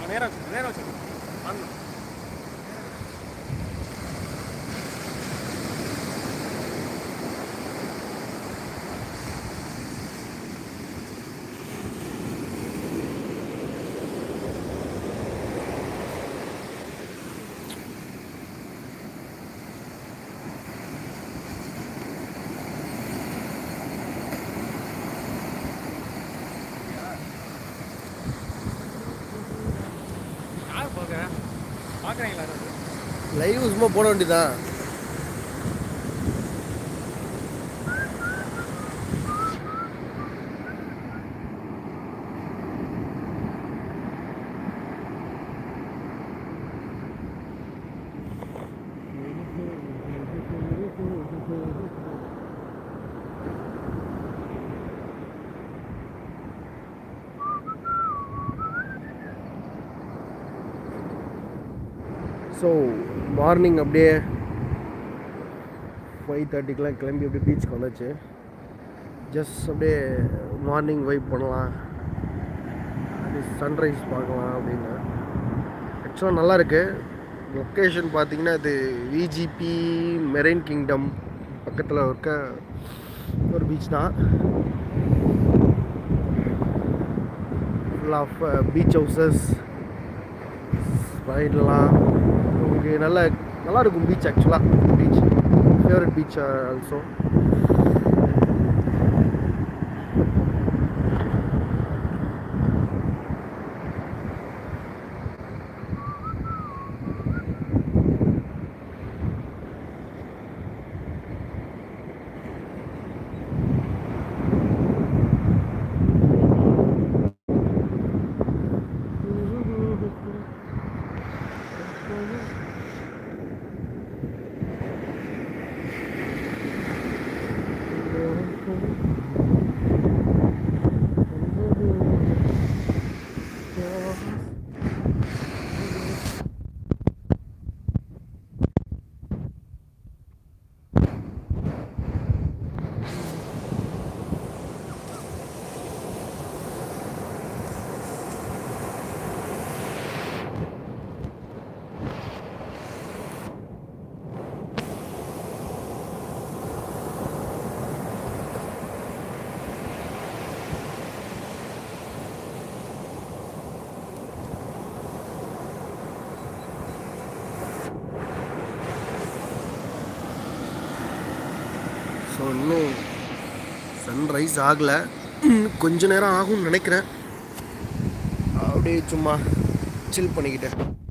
நேரா வச்சு on live சும்மா போட வேண்டியதான். ஸோ மார்னிங் அப்படியே 5:30க்கெலாம் கிளம்பி அப்படியே பீச்சுக்கு வந்தாச்சு. ஜஸ்ட் அப்படியே மார்னிங் வைப் பண்ணலாம், அப்படியே சன்ரைஸ் பார்க்கலாம் அப்படின்னு. ஆக்சுவலாக நல்லாயிருக்கு. லொக்கேஷன் பார்த்திங்கன்னா இது விஜிபி மெரைன் கிங்டம் பக்கத்தில் இருக்க ஒரு பீச் தான். ஃபுல் ஆஃப் பீச் ஹவுசஸ் ரைடெலாம் உங்களுக்கு நல்லாயிருக்கும் பீச். ஆக்சுவலாக beach favourite beach also. So இன்னும் சன்ரைஸ் ஆகலை, கொஞ்ச நேரம் ஆகும்னு நினைக்கிறேன். அப்படியே சும்மா சில் பண்ணிக்கிட்டேன்.